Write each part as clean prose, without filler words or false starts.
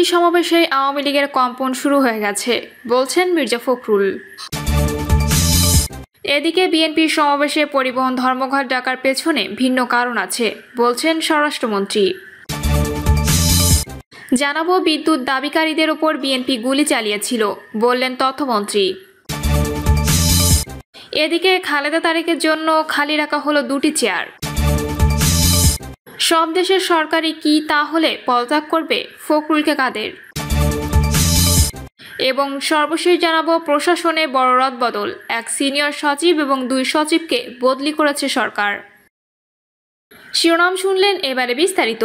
সমাবেশে আওয়ামী লীগের কম্পন শুরু হয়ে গেছে বলছেন মির্জা ফখরুল। এদিকে বিএনপির সমাবেশে পরিবহন ধর্মঘট ডাকার পেছনে ভিন্ন কারণ আছে বলছেন স্বরাষ্ট্রমন্ত্রী। জানাবো বিদ্যুৎ দাবিকারীদের ওপর বিএনপি গুলি চালিয়েছিল বললেন তথ্যমন্ত্রী। এদিকে খালেদা তারেকের জন্য খালি রাখা হলো 2টি চেয়ার। সব দেশের সরকারই কি তাহলে পদত্যাগ করবে ফখরুলকে কাদের। এবং সর্বশেষ জানাবো প্রশাসনে বড় রদবদল, এক সিনিয়র সচিব এবং 2 সচিবকে বদলি করেছে সরকার। শিরোনাম শুনলেন, এবারে বিস্তারিত।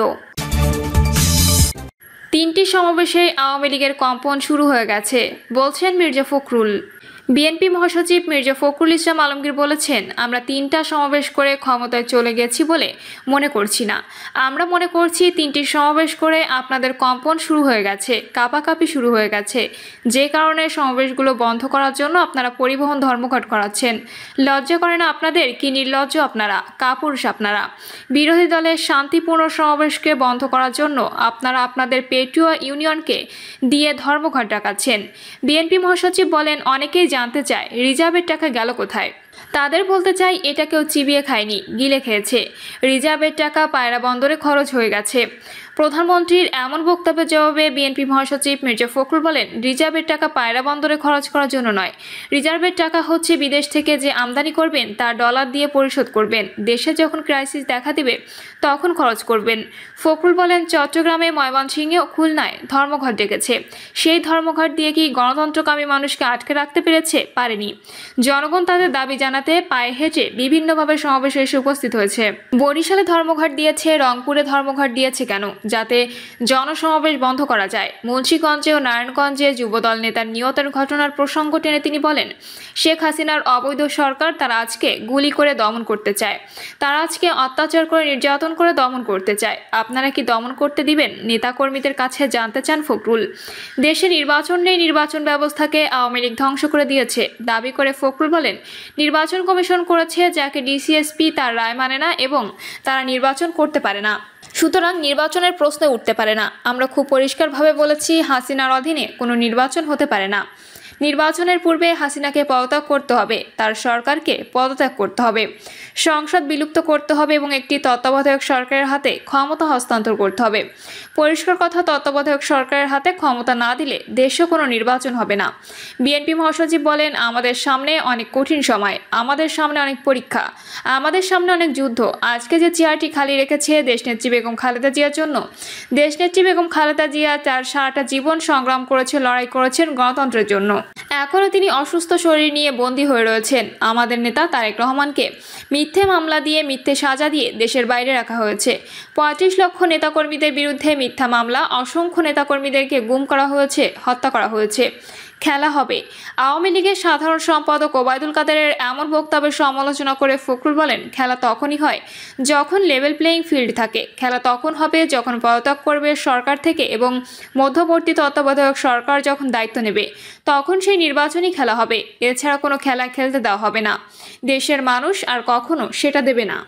3টি সমাবেশে আওয়ামী লীগের কম্পন শুরু হয়ে গেছে বলছেন মির্জা ফখরুল। বিএনপি মহাসচিব মির্জা ফখরুল ইসলাম আলমগীর বলেছেন, আমরা 3টা সমাবেশ করে ক্ষমতায় চলে গেছি বলে মনে করছি না। আমরা মনে করছি 3টি সমাবেশ করে আপনাদের কম্পন শুরু হয়ে গেছে, কাঁপাকাঁপি শুরু হয়ে গেছে, যে কারণে সমাবেশগুলো বন্ধ করার জন্য আপনারা পরিবহন ধর্মঘট করাচ্ছেন। লজ্জা করে না আপনাদের? কি নির্লজ্জ আপনারা, কাপুরুষ আপনারা। বিরোধী দলের শান্তিপূর্ণ সমাবেশকে বন্ধ করার জন্য আপনারা আপনাদের পেটুয়া ইউনিয়নকে দিয়ে ধর্মঘট ডাকাচ্ছেন। বিএনপি মহাসচিব বলেন, অনেকেই জানতে চায় রিজার্ভের টাকা গেল কোথায়। তাদের বলতে চাই, এটা কেউ চিবিয়ে খায়নি, গিলে খেয়েছে। রিজার্ভের টাকা পায়রা বন্দরে খরচ হয়ে গেছে। প্রধানমন্ত্রীর এমন বক্তব্যের জবাবে বিএনপি মহাসচিব মির্জা ফখরুল বলেন, রিজার্ভের টাকা পায়রা বন্দরে খরচ করার জন্য নয়। রিজার্ভের টাকা হচ্ছে বিদেশ থেকে যে আমদানি করবেন তার ডলার দিয়ে পরিশোধ করবেন। দেশে যখন ক্রাইসিস দেখা দিবে তখন খরচ করবেন। ফখরুল বলেন, চট্টগ্রামে, ময়মনসিংহে ও খুলনায় ধর্মঘট ডেকেছে। সেই ধর্মঘট দিয়ে কি গণতন্ত্রকামী মানুষকে আটকে রাখতে পেরেছে? পারেনি। জনগণ তাদের দাবি জানাতে পায়ে হেঁটে বিভিন্নভাবে সমাবেশে এসে উপস্থিত হয়েছে। বরিশালে ধর্মঘট দিয়েছে, রংপুরে ধর্মঘট দিয়েছে কেন? যাতে জনসমাবেশ বন্ধ করা যায়। মুন্সিগঞ্জে ও নারায়ণগঞ্জে যুবদল নেতার নিহতের ঘটনার প্রসঙ্গ টেনে তিনি বলেন, শেখ হাসিনার অবৈধ সরকার তারা আজকে গুলি করে দমন করতে চায়, তারা আজকে অত্যাচার করে নির্যাতন করে দমন করতে চায়। আপনারা কি দমন করতে দিবেন? নেতাকর্মীদের কাছে জানতে চান ফখরুল। দেশে নির্বাচন নেই, নির্বাচন ব্যবস্থাকে আওয়ামী লীগ ধ্বংস করে দিয়েছে দাবি করে ফখরুল বলেন, নির্বাচন কমিশন করেছে যাকে ডিসিএসপি তার রায় মানে না এবং তারা নির্বাচন করতে পারে না, সুতরাং নির্বাচনের প্রশ্ন উঠতে পারে না। আমরা খুব পরিষ্কারভাবে বলেছি, হাসিনার অধীনে কোনো নির্বাচন হতে পারে না। নির্বাচনের পূর্বে হাসিনাকে পদত্যাগ করতে হবে, তার সরকারকে পদত্যাগ করতে হবে, সংসদ বিলুপ্ত করতে হবে এবং একটি তত্ত্বাবধায়ক সরকারের হাতে ক্ষমতা হস্তান্তর করতে হবে। পরিষ্কার কথা, তত্ত্বাবধায়ক সরকারের হাতে ক্ষমতা না দিলে দেশে কোনো নির্বাচন হবে না। বিএনপি মহাসচিব বলেন, আমাদের সামনে অনেক কঠিন সময়, আমাদের সামনে অনেক পরীক্ষা, আমাদের সামনে অনেক যুদ্ধ। আজকে যে চেয়ারটি খালি রেখেছে দেশনেত্রী বেগম খালেদা জিয়ার জন্য। দেশনেত্রী বেগম খালেদা জিয়া তার সারাটা জীবন সংগ্রাম করেছে, লড়াই করেছেন গণতন্ত্রের জন্য। এখনও তিনি অসুস্থ শরীর নিয়ে বন্দী হয়ে রয়েছেন। আমাদের নেতা তারেক রহমানকে মিথ্যে মামলা দিয়ে, মিথ্যে সাজা দিয়ে দেশের বাইরে রাখা হয়েছে। 35 লক্ষ নেতাকর্মীদের বিরুদ্ধে মিথ্যা মামলা, অসংখ্য নেতাকর্মীদেরকে গুম করা হয়েছে, হত্যা করা হয়েছে। খেলা হবে। আওয়ামী লীগের সাধারণ সম্পাদক ওবায়দুল কাদেরের এমন বক্তব্যের সমালোচনা করে ফখরুল বলেন, খেলা তখনই হয় যখন লেভেল প্লেইং ফিল্ড থাকে। খেলা তখন হবে যখন পদত্যাগ করবে সরকার থেকে এবং মধ্যবর্তী তত্ত্বাবধায়ক সরকার যখন দায়িত্ব নেবে, তখন সেই নির্বাচনই খেলা হবে। এছাড়া কোনো খেলা খেলতে দেওয়া হবে না। দেশের মানুষ আর কখনো সেটা দেবে না।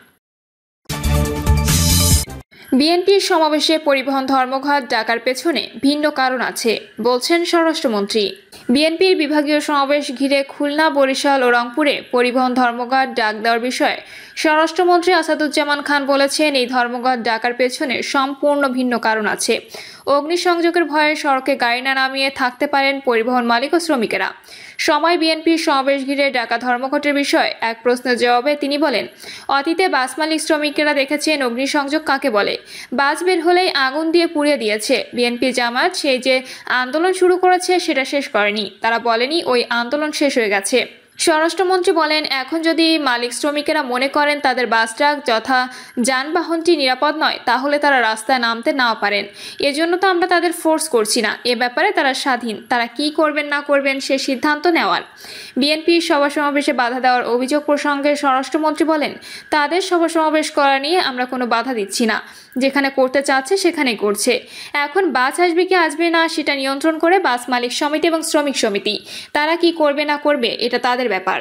বিএনপির সমাবেশে পরিবহন ধর্মঘট ডাকার পেছনে ভিন্ন কারণ আছে বলছেন স্বরাষ্ট্রমন্ত্রী। বিএনপির বিভাগীয় সমাবেশ ঘিরে খুলনা, বরিশাল ও রংপুরে পরিবহন ধর্মঘট ডাক দেওয়ার বিষয়ে স্বরাষ্ট্রমন্ত্রী আসাদুজ্জামান খান বলেছেন, এই ধর্মঘট ডাকার পেছনে সম্পূর্ণ ভিন্ন কারণ আছে। অগ্নিসংযোগের ভয়ে সড়কে গাড়ি না নামিয়ে থাকতে পারেন পরিবহন মালিক ও শ্রমিকেরা। সময় বিএনপির সমাবেশ ঘিরে ডাকা ধর্মঘটের বিষয়ে এক প্রশ্নের জবাবে তিনি বলেন, অতীতে বাস মালিক শ্রমিকেরা দেখেছেন অগ্নিসংযোগ কাকে বলে। বাস বের হলেই আগুন দিয়ে পুড়িয়ে দিয়েছে। বিএনপি জামাত সেই যে আন্দোলন শুরু করেছে সেটা শেষ করেনি, তারা বলেনি ওই আন্দোলন শেষ হয়ে গেছে। স্বরাষ্ট্রমন্ত্রী বলেন, এখন যদি মালিক শ্রমিকেরা মনে করেন তাদের বাস ট্রাক যথা যানবাহনটি নিরাপদ নয়, তাহলে তারা রাস্তায় নামতে নাও পারেন। এজন্য তো আমরা তাদের ফোর্স করছি না। এ ব্যাপারে তারা স্বাধীন, তারা কি করবেন না করবেন সে সিদ্ধান্ত নেওয়ার। বিএনপির সভা সমাবেশে বাধা দেওয়ার অভিযোগ প্রসঙ্গে স্বরাষ্ট্রমন্ত্রী বলেন, তাদের সভা সমাবেশ করা নিয়ে আমরা কোনো বাধা দিচ্ছি না, যেখানে করতে চাচ্ছে সেখানেই করছে। এখন বাস আসবে কি আসবে না সেটা নিয়ন্ত্রণ করে বাস মালিক সমিতি এবং শ্রমিক সমিতি, তারা কি করবে না করবে এটা তাদের ব্যাপার।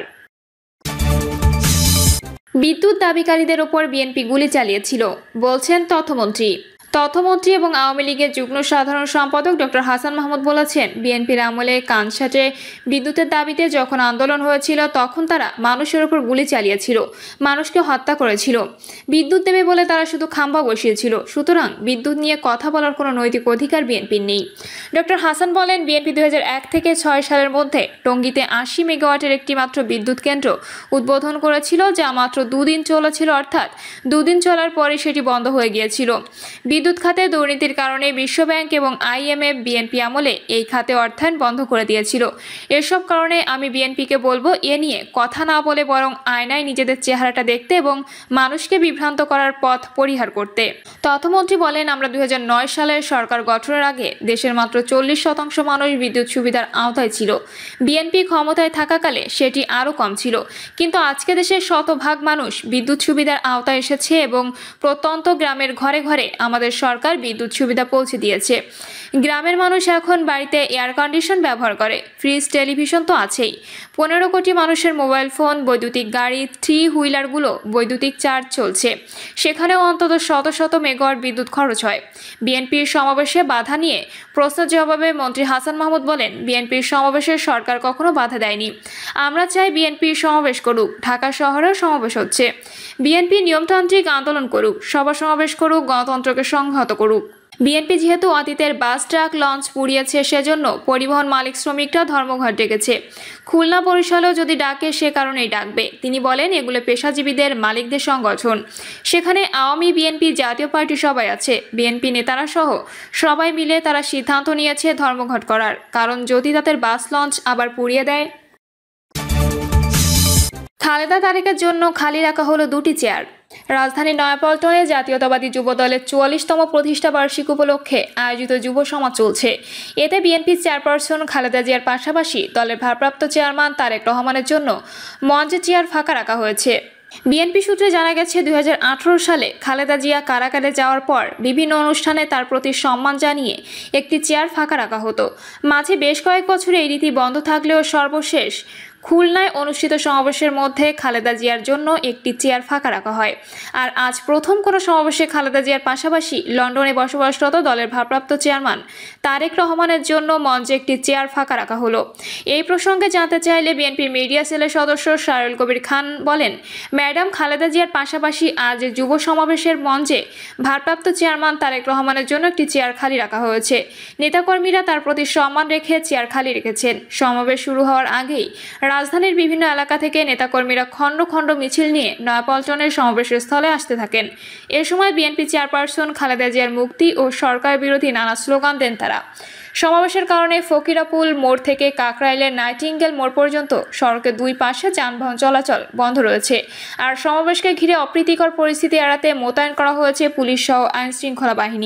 বিদ্যুৎ দাবিকারীদের ওপর বিএনপি গুলি চালিয়েছিল বলছেন তথ্যমন্ত্রী। তথ্যমন্ত্রী এবং আওয়ামী লীগের যুগ্ম সাধারণ সম্পাদক ডক্টর হাসান মাহমুদ বলেছেন, বিএনপির আমলে কানসাটে বিদ্যুতের দাবিতে যখন আন্দোলন হয়েছিল তখন তারা মানুষের উপর গুলি চালিয়েছিল, মানুষকে হত্যা করেছিল। বিদ্যুৎ দেবে বলে তারা শুধু খাম্বা বসিয়েছিল। সুতরাং বিদ্যুৎ নিয়ে কথা বলার কোনো নৈতিক অধিকার বিএনপির নেই। ডক্টর হাসান বলেন, বিএনপি 2001 থেকে 6 সালের মধ্যে টঙ্গীতে 80 মেগাওয়াটের একটি মাত্র বিদ্যুৎ কেন্দ্র উদ্বোধন করেছিল, যা মাত্র 2 দিন চলেছিল, অর্থাৎ 2 দিন চলার পরে সেটি বন্ধ হয়ে গিয়েছিল। বিদ্যুৎ খাতে দুর্নীতির কারণে বিশ্বব্যাংক এবং IMF বিএনপি আমলে এই খাতে অর্থায়ন বন্ধ করে দিয়েছিল। এসব কারণে আমি বিএনপিকে বলবো, এ নিয়ে কথা না বলে বরং আয়নায় নিজেদের চেহারাটা দেখতে এবং মানুষকে বিভ্রান্ত করার পথ পরিহার করতে। তথ্যমন্ত্রী বলেন, আমরা 2009 সালে সরকার গঠনের আগে দেশের মাত্র 40% মানুষ বিদ্যুৎ সুবিধার আওতায় ছিল। বিএনপি ক্ষমতায় থাকাকালে সেটি আরও কম ছিল, কিন্তু আজকে দেশের শতভাগ মানুষ বিদ্যুৎ সুবিধার আওতায় এসেছে এবং প্রত্যন্ত গ্রামের ঘরে ঘরে আমাদের সরকার বিদ্যুৎ সুবিধা পৌঁছে দিয়েছে। গ্রামের মানুষ এখন বাড়িতে এয়ার কন্ডিশন ব্যবহার করে, ফ্রিজ, টেলিভিশন তো আছেই। 15 কোটি মানুষের মোবাইল ফোন, বৈদ্যুতিক গাড়ি, 3 হুইলারগুলো বৈদ্যুতিক চার্জ চলছে। সেখানেও অন্তত শত শত মেগাওয়াট বিদ্যুৎ খরচ হয়। বিএনপির সমাবেশে বাধা নিয়ে প্রশ্নের জবাবে মন্ত্রী হাসান মাহমুদ বলেন, বিএনপির সমাবেশে সরকার কখনো বাধা দেয়নি। আমরা চাই বিএনপির সমাবেশ করুক, ঢাকা শহরেও সমাবেশ হচ্ছে। বিএনপি নিয়মতান্ত্রিক আন্দোলন করুক, সভা সমাবেশ করুক, গণতন্ত্রকে সংহত করুক। বিএনপি যেহেতু অতীতের বাস, ট্রাক, লঞ্চ পুড়িয়েছে, সেজন্য পরিবহন মালিক শ্রমিকরা ধর্মঘট ডেকেছে। খুলনা, বরিশালেও যদি ডাকে সে কারণেই ডাকবে। তিনি বলেন, এগুলো পেশাজীবীদের, মালিকদের সংগঠন। সেখানে আওয়ামী, বিএনপি, জাতীয় পার্টি সবাই আছে। বিএনপি নেতারা সহ সবাই মিলে তারা সিদ্ধান্ত নিয়েছে ধর্মঘট করার, কারণ যদি তাদের বাস, লঞ্চ আবার পুড়িয়ে দেয়। খালেদা তারেকের জন্য খালি রাখা হলো 2টি চেয়ার। রাজধানী নয়াপল্টনে জাতীয়তাবাদী যুব দলের 44তম প্রতিষ্ঠা বার্ষিকী উপলক্ষে আয়োজিত যুব সমাজ চলছে। এতে বিএনপির চেয়ারপারসন খালেদা জিয়ার পাশাপাশি দলের ভারপ্রাপ্ত চেয়ারম্যান তারেক রহমানের জন্য মঞ্চে চেয়ার ফাঁকা রাখা হয়েছে। বিএনপি সূত্রে জানা গেছে, 2018 সালে খালেদা জিয়া কারাগারে যাওয়ার পর বিভিন্ন অনুষ্ঠানে তার প্রতি সম্মান জানিয়ে একটি চেয়ার ফাঁকা রাখা হতো। মাঝে বেশ কয়েক বছর এই রীতি বন্ধ থাকলেও সর্বশেষ খুলনায় অনুষ্ঠিত সমাবেশের মধ্যে খালেদা জিয়ার জন্য একটি চেয়ার ফাঁকা রাখা হয়। আর আজ প্রথম কোনো সমাবেশে খালেদা জিয়ার পাশাপাশি লন্ডনে বসবাসরত দলের ভারপ্রাপ্ত চেয়ারম্যান তারেক রহমানের জন্য মঞ্চে একটি চেয়ার ফাঁকা রাখা হলো। এই প্রসঙ্গে জানতে চাইলে বিএনপির মিডিয়া সেলের সদস্য শায়রুল কবির খান বলেন, ম্যাডাম খালেদা জিয়ার পাশাপাশি আজ যুব সমাবেশের মঞ্চে ভারপ্রাপ্ত চেয়ারম্যান তারেক রহমানের জন্য একটি চেয়ার খালি রাখা হয়েছে। নেতাকর্মীরা তার প্রতি সম্মান রেখে চেয়ার খালি রেখেছেন। সমাবেশ শুরু হওয়ার আগেই রাজধানীর বিভিন্ন এলাকা থেকে নেতাকর্মীরা খণ্ড খণ্ড মিছিল নিয়ে নয়াপল্টনের সমাবেশের স্থলে আসতে থাকেন। এ সময় বিএনপি চেয়ারপারসন খালেদা জিয়ার মুক্তি ও সরকার বিরোধী নানা স্লোগান দেন তারা। সমাবেশের কারণে ফকিরাপুল মোড় থেকে কাকরাইলের নাইটিঙ্গেল মোড় পর্যন্ত সড়কের 2 পাশে যানবাহন চলাচল বন্ধ রয়েছে। আর সমাবেশকে ঘিরে অপ্রীতিকর পরিস্থিতি এড়াতে মোতায়েন করা হয়েছে পুলিশ সহ আইনশৃঙ্খলা বাহিনী।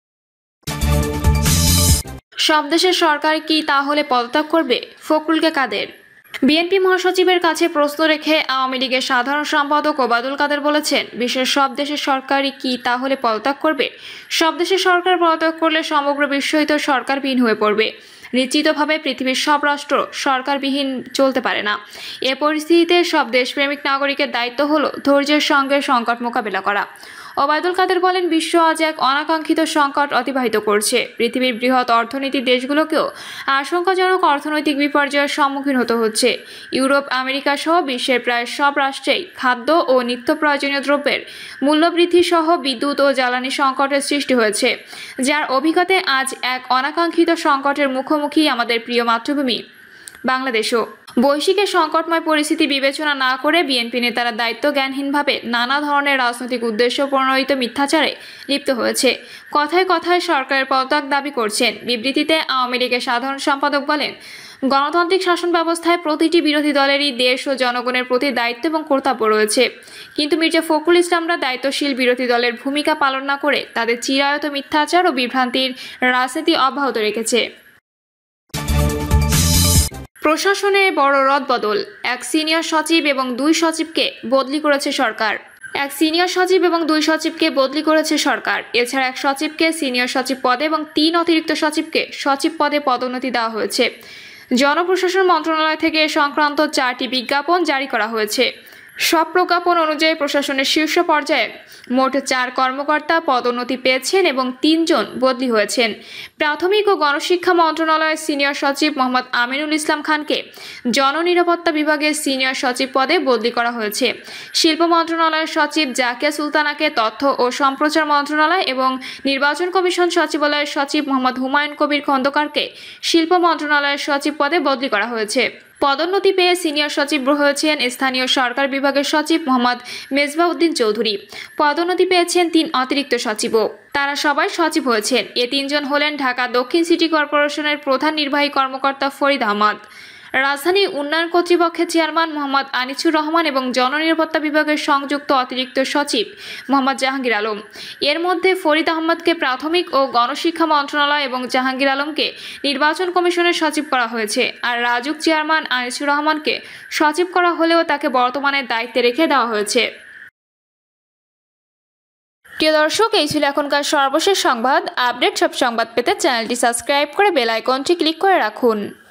সব দেশের সরকার কি তাহলে পদত্যাগ করবে? ফখরুলকে কাদের? বিএনপি মহাসচিবের কাছে প্রশ্ন রেখে আওয়ামী লীগের সাধারণ সম্পাদক ওবায়দুল কাদের বলেছেন, বিশ্বের সব দেশের সরকারই কি তাহলে পদত্যাগ করবে? সব দেশের সরকার পদত্যাগ করলে সমগ্র বিশ্বই তো সরকারবিহীন হয়ে পড়বে। নিশ্চিতভাবে পৃথিবীর সব রাষ্ট্র সরকারবিহীন চলতে পারে না। এ পরিস্থিতিতে সব দেশপ্রেমিক নাগরিকের দায়িত্ব হলো ধৈর্যের সঙ্গে সংকট মোকাবেলা করা। ওবায়দুল কাদের বলেন, বিশ্ব আজ এক অনাকাঙ্ক্ষিত সংকট অতিবাহিত করছে। পৃথিবীর বৃহৎ অর্থনীতির দেশগুলোকেও আশঙ্কাজনক অর্থনৈতিক বিপর্যয়ের সম্মুখীন হতে হচ্ছে। ইউরোপ, আমেরিকা সহ বিশ্বের প্রায় সব রাষ্ট্রেই খাদ্য ও নিত্য প্রয়োজনীয় দ্রব্যের মূল্যবৃদ্ধি সহ বিদ্যুৎ ও জ্বালানি সংকটের সৃষ্টি হয়েছে, যার অভিজ্ঞতায় আজ এক অনাকাঙ্ক্ষিত সংকটের মুখোমুখি আমাদের প্রিয় মাতৃভূমি বাংলাদেশও। বৈশ্বিক সংকটময় পরিস্থিতি বিবেচনা না করে বিএনপি নেতারা দায়িত্ব জ্ঞানহীনভাবে নানা ধরনের রাজনৈতিক উদ্দেশ্য প্রণোদিত মিথ্যাচারে লিপ্ত হয়েছে। কথায় কথায় সরকারের পদত্যাগ দাবি করছেন। বিবৃতিতে আওয়ামী লীগের সাধারণ সম্পাদক বলেন, গণতান্ত্রিক শাসন ব্যবস্থায় প্রতিটি বিরোধী দলেরই দেশ ও জনগণের প্রতি দায়িত্ব এবং কর্তব্য রয়েছে, কিন্তু মির্জা ফখরুল ইসলামরা দায়িত্বশীল বিরোধী দলের ভূমিকা পালন না করে তাদের চিরায়ত মিথ্যাচার ও বিভ্রান্তির রাজনীতি অব্যাহত রেখেছে। প্রশাসনে বড় রদবদল, এক সিনিয়র সচিব এবং 2 সচিবকে বদলি করেছে সরকার। এক সিনিয়র সচিব এবং 2 সচিবকে বদলি করেছে সরকার। এছাড়া এক সচিবকে সিনিয়র সচিব পদে এবং 3 অতিরিক্ত সচিবকে সচিব পদে পদোন্নতি দেওয়া হয়েছে। জনপ্রশাসন মন্ত্রণালয় থেকে সংক্রান্ত 4টি বিজ্ঞাপন জারি করা হয়েছে। সব প্রজ্ঞাপন অনুযায়ী প্রশাসনের শীর্ষ পর্যায়ে মোট 4 কর্মকর্তা পদোন্নতি পেয়েছেন এবং 3 জন বদলি হয়েছেন। প্রাথমিক ও গণশিক্ষা মন্ত্রণালয়ের সিনিয়র সচিব মোহাম্মদ আমিনুল ইসলাম খানকে জননিরাপত্তা বিভাগের সিনিয়র সচিব পদে বদলি করা হয়েছে। শিল্প মন্ত্রণালয়ের সচিব জাকিয়া সুলতানাকে তথ্য ও সম্প্রচার মন্ত্রণালয় এবং নির্বাচন কমিশন সচিবালয়ের সচিব মোহাম্মদ হুমায়ুন কবির খন্দকারকে শিল্প মন্ত্রণালয়ের সচিব পদে বদলি করা হয়েছে। পদোন্নতি পেয়ে সিনিয়র সচিব হয়েছেন স্থানীয় সরকার বিভাগের সচিব মোহাম্মদ মেজবাউদ্দিন চৌধুরী। পদোন্নতি পেয়েছেন 3 অতিরিক্ত সচিবও। তারা সবাই সচিব হয়েছেন। এ 3 জন হলেন ঢাকা দক্ষিণ সিটি কর্পোরেশনের প্রধান নির্বাহী কর্মকর্তা ফরিদ আহমদ, রাজধানী উন্নয়ন কর্তৃপক্ষের চেয়ারম্যান মোহাম্মদ আনিসুর রহমান এবং জননিরাপত্তা বিভাগের সংযুক্ত অতিরিক্ত সচিব মোহাম্মদ জাহাঙ্গীর আলম। এর মধ্যে ফরিদ আহমদকে প্রাথমিক ও গণশিক্ষা মন্ত্রণালয় এবং জাহাঙ্গীর আলমকে নির্বাচন কমিশনের সচিব করা হয়েছে। আর রাজুক চেয়ারম্যান আনিসুর রহমানকে সচিব করা হলেও তাকে বর্তমানে দায়িত্বে রেখে দেওয়া হয়েছে। প্রিয় দর্শক, এই ছিল এখনকার সর্বশেষ সংবাদ। আপডেট সব সংবাদ পেতে চ্যানেলটি সাবস্ক্রাইব করে বেল আইকনটি ক্লিক করে রাখুন।